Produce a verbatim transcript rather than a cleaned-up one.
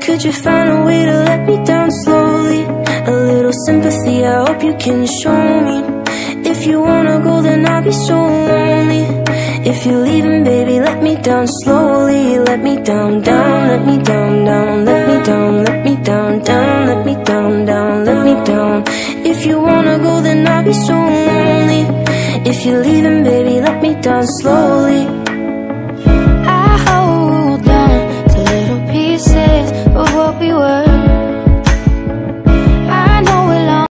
Could you find a way to let me down slowly? A little sympathy, I hope you can show me. If you wanna go, then I'll be so lonely. If you're leaving, baby, let me down slowly. Let me down, down, let me down, down. Let me down, let me down, down. Let me down, down, let me down. If you wanna go, then I'll be so lonely. If you're leaving, baby, let me down slowly.